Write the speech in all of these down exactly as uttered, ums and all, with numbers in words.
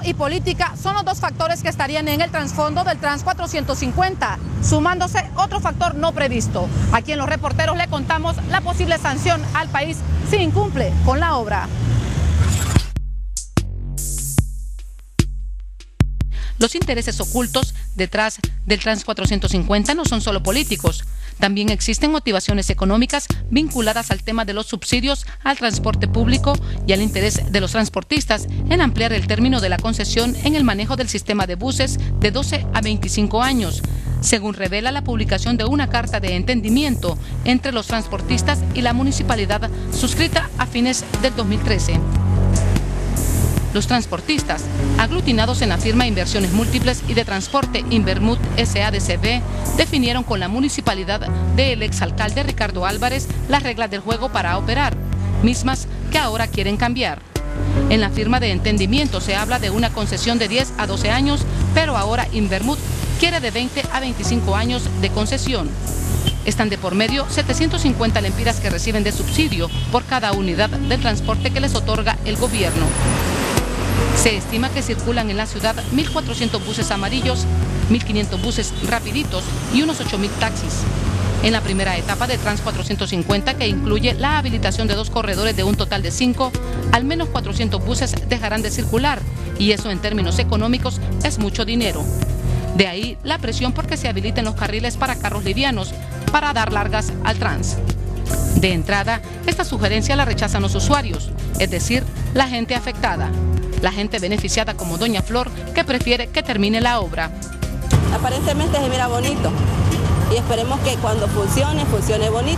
y política son los dos factores que estarían en el trasfondo del Trans cuatrocientos cincuenta, sumándose otro factor no previsto. Aquí en Los Reporteros le contamos la posible sanción al país si incumple con la obra. Los intereses ocultos detrás del Trans cuatrocientos cincuenta no son solo políticos. También existen motivaciones económicas vinculadas al tema de los subsidios al transporte público y al interés de los transportistas en ampliar el término de la concesión en el manejo del sistema de buses de doce a veinticinco años, según revela la publicación de una carta de entendimiento entre los transportistas y la municipalidad suscrita a fines del dos mil trece. Los transportistas, aglutinados en la firma Inversiones Múltiples y de Transporte Invermut S A D C V, definieron con la municipalidad del exalcalde Ricardo Álvarez las reglas del juego para operar, mismas que ahora quieren cambiar. En la firma de entendimiento se habla de una concesión de diez a doce años, pero ahora Invermut quiere de veinte a veinticinco años de concesión. Están de por medio setecientos cincuenta lempiras que reciben de subsidio por cada unidad del transporte que les otorga el gobierno. Se estima que circulan en la ciudad mil cuatrocientos buses amarillos, mil quinientos buses rapiditos y unos ocho mil taxis. En la primera etapa de Trans cuatrocientos cincuenta, que incluye la habilitación de dos corredores de un total de cinco, al menos cuatrocientos buses dejarán de circular, y eso en términos económicos es mucho dinero. De ahí la presión porque se habiliten los carriles para carros livianos, para dar largas al Trans. De entrada, esta sugerencia la rechazan los usuarios, es decir, la gente afectada. La gente beneficiada como Doña Flor, que prefiere que termine la obra. Aparentemente se mira bonito y esperemos que cuando funcione, funcione bonito.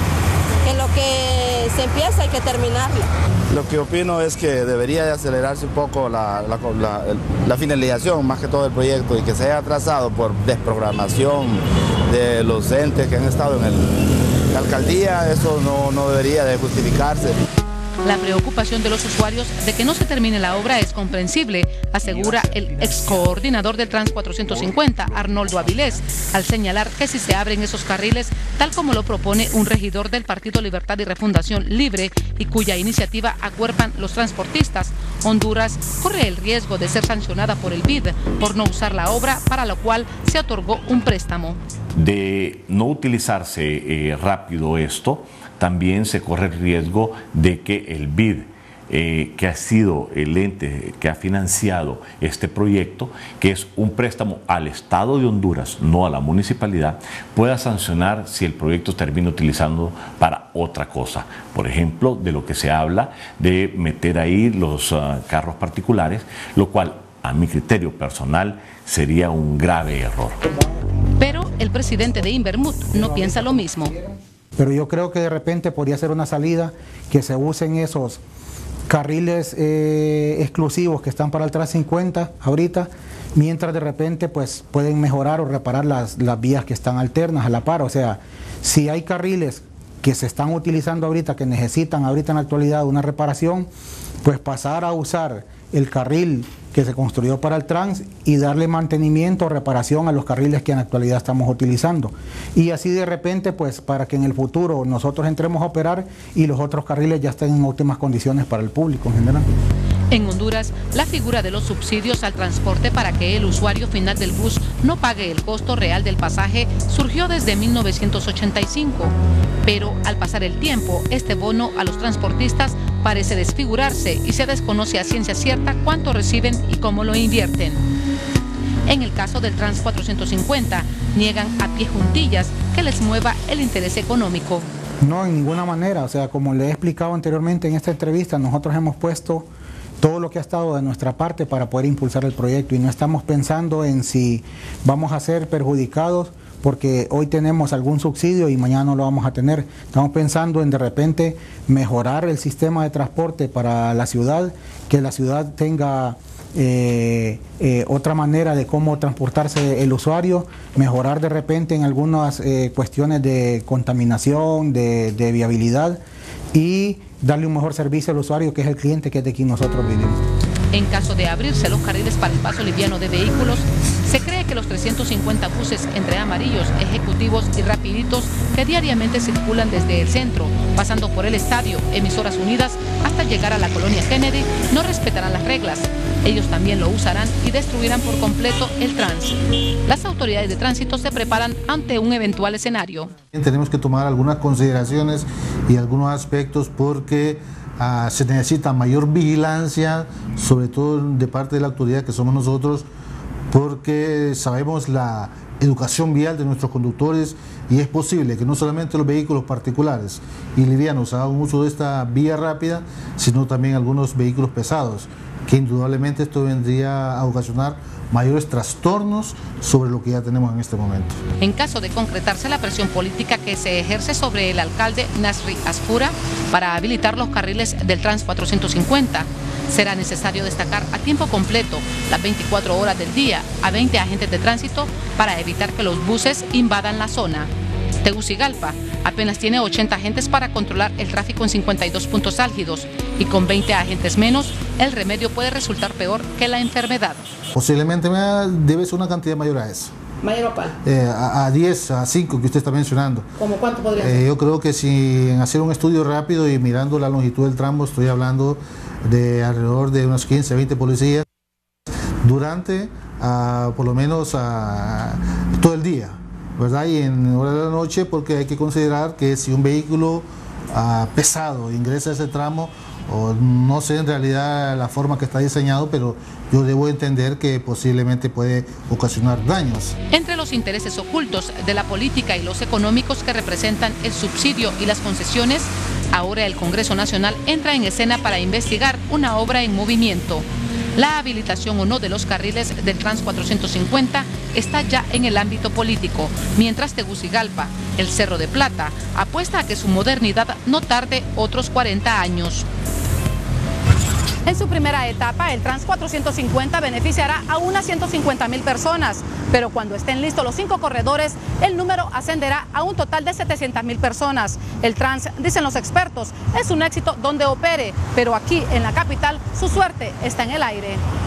Que lo que se empieza hay que terminarlo. Lo que opino es que debería de acelerarse un poco la, la, la, la finalización, más que todo del proyecto, y que se haya atrasado por desprogramación de los entes que han estado en el, la alcaldía. Eso no, no debería de justificarse. La preocupación de los usuarios de que no se termine la obra es comprensible, asegura el ex coordinador del Trans cuatrocientos cincuenta, Arnoldo Avilés, al señalar que si se abren esos carriles, tal como lo propone un regidor del Partido Libertad y Refundación Libre y cuya iniciativa acuerpan los transportistas, Honduras corre el riesgo de ser sancionada por el B I D por no usar la obra, para lo cual se otorgó un préstamo. De no utilizarse eh, rápido esto, también se corre el riesgo de que el B I D, eh, que ha sido el ente que ha financiado este proyecto, que es un préstamo al Estado de Honduras, no a la municipalidad, pueda sancionar si el proyecto termina utilizando para otra cosa. Por ejemplo, de lo que se habla de meter ahí los uh, carros particulares, lo cual, a mi criterio personal, sería un grave error. Pero el presidente de Invermut no piensa lo mismo. Pero yo creo que de repente podría ser una salida que se usen esos carriles eh, exclusivos que están para el Trans cincuenta ahorita, mientras de repente pues pueden mejorar o reparar las, las vías que están alternas a la par. O sea, si hay carriles que se están utilizando ahorita, que necesitan ahorita en la actualidad una reparación, pues pasar a usar el carril que se construyó para el Trans y darle mantenimiento o reparación a los carriles que en la actualidad estamos utilizando. Y así de repente, pues para que en el futuro nosotros entremos a operar y los otros carriles ya estén en óptimas condiciones para el público en general. En Honduras, la figura de los subsidios al transporte para que el usuario final del bus no pague el costo real del pasaje surgió desde mil novecientos ochenta y cinco, pero al pasar el tiempo, este bono a los transportistas parece desfigurarse y se desconoce a ciencia cierta cuánto reciben y cómo lo invierten. En el caso del Trans cuatrocientos cincuenta, niegan a pie juntillas que les mueva el interés económico. No, en ninguna manera. O sea, como le he explicado anteriormente en esta entrevista, nosotros hemos puesto todo lo que ha estado de nuestra parte para poder impulsar el proyecto y no estamos pensando en si vamos a ser perjudicados porque hoy tenemos algún subsidio y mañana no lo vamos a tener. Estamos pensando en de repente mejorar el sistema de transporte para la ciudad, que la ciudad tenga eh, eh, otra manera de cómo transportarse el usuario, mejorar de repente en algunas eh, cuestiones de contaminación, de, de viabilidad y darle un mejor servicio al usuario, que es el cliente, que es de quien nosotros vivimos. En caso de abrirse los carriles para el paso liviano de vehículos, se cree que los trescientos cincuenta buses entre amarillos ejecutados deportivos y rapiditos que diariamente circulan desde el centro, pasando por el estadio, Emisoras Unidas, hasta llegar a la colonia Kennedy, no respetarán las reglas. Ellos también lo usarán y destruirán por completo el trans. Las autoridades de tránsito se preparan ante un eventual escenario. Tenemos que tomar algunas consideraciones y algunos aspectos porque uh, se necesita mayor vigilancia, sobre todo de parte de la autoridad que somos nosotros, porque sabemos la educación vial de nuestros conductores y es posible que no solamente los vehículos particulares y livianos hagan uso de esta vía rápida, sino también algunos vehículos pesados, que indudablemente esto vendría a ocasionar mayores trastornos sobre lo que ya tenemos en este momento. En caso de concretarse la presión política que se ejerce sobre el alcalde Nasri Asfura para habilitar los carriles del Trans cuatrocientos cincuenta, será necesario destacar a tiempo completo, las veinticuatro horas del día, a veinte agentes de tránsito para evitar que los buses invadan la zona. Tegucigalpa apenas tiene ochenta agentes para controlar el tráfico en cincuenta y dos puntos álgidos y con veinte agentes menos, el remedio puede resultar peor que la enfermedad. Posiblemente debe ser una cantidad mayor a eso. ¿Mayor a cuál? Eh, a, a diez, a cinco que usted está mencionando. ¿Cómo cuánto podría eh, ser? Yo creo que si en hacer un estudio rápido y mirando la longitud del tramo, estoy hablando de alrededor de unos quince, veinte policías durante uh, por lo menos uh, todo el día, ¿verdad? Y en hora de la noche, porque hay que considerar que si un vehículo uh, pesado ingresa a ese tramo, o no sé en realidad la forma que está diseñado, pero yo debo entender que posiblemente puede ocasionar daños. Entre los intereses ocultos de la política y los económicos que representan el subsidio y las concesiones, ahora el Congreso Nacional entra en escena para investigar una obra en movimiento. La habilitación o no de los carriles del Trans cuatrocientos cincuenta está ya en el ámbito político, mientras Tegucigalpa, el Cerro de Plata, apuesta a que su modernidad no tarde otros cuarenta años. En su primera etapa, el Trans cuatrocientos cincuenta beneficiará a unas ciento cincuenta mil personas, pero cuando estén listos los cinco corredores, el número ascenderá a un total de setecientas mil personas. El Trans, dicen los expertos, es un éxito donde opere, pero aquí en la capital su suerte está en el aire.